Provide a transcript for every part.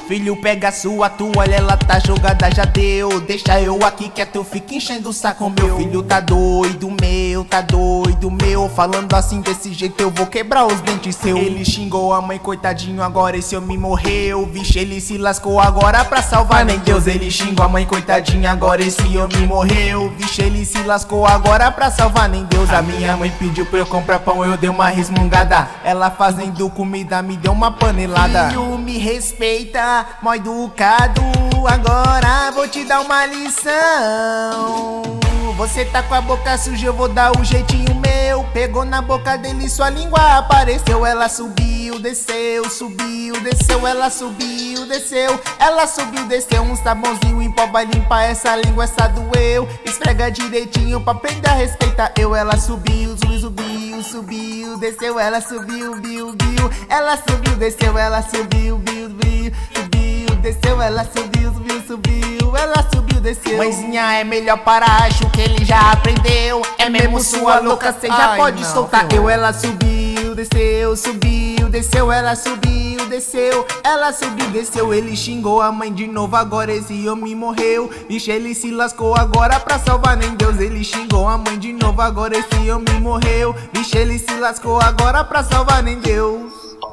Filho, pega a sua toalha, ela tá jogada, já deu. Deixa eu aqui quieto, fica enchendo o saco. Meu filho tá doido, meu. Falando assim desse jeito eu vou quebrar os dentes seu. Ele xingou a mãe, coitadinho, agora esse homem morreu. Vixe, ele se lascou agora pra salvar nem Deus. Ele xingou a mãe, coitadinho, agora esse homem morreu. Vixe, ele se lascou agora pra salvar nem Deus. A minha mãe pediu pra eu comprar pão, eu dei uma resmungada. Ela fazendo comida me deu uma panelada. Filho, me respeita, mó educado. Agora vou te dar uma lição. Você tá com a boca suja, eu vou dar o jeitinho meu. Pegou na boca dele, sua língua apareceu. Ela subiu, desceu, subiu, desceu. Ela subiu, desceu. Ela subiu, desceu. Um sabãozinho em pó vai limpar essa língua, essa doeu. Esfrega direitinho pra aprender a respeitar eu. Ela subiu, subiu, desceu. Ela subiu, biu. Ela subiu, desceu. Ela subiu, biu, desceu. Ela subiu, ela subiu, desceu. Mãezinha, é melhor parar, acho que ele já aprendeu. É mesmo sua louca, cê já pode soltar eu. Ela subiu, desceu, subiu, desceu. Ela subiu, desceu. Ela subiu, desceu. Ele xingou a mãe de novo, agora esse homem morreu. Vixe, ele se lascou agora pra salvar nem Deus. Ele xingou a mãe de novo, agora esse homem morreu. Vixe, ele se lascou agora pra salvar nem Deus.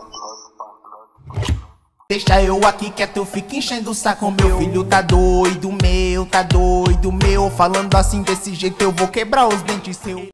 Deixa eu aqui quieto, fica enchendo o saco. Meu filho tá doido, meu. Falando assim desse jeito eu vou quebrar os dentes seu.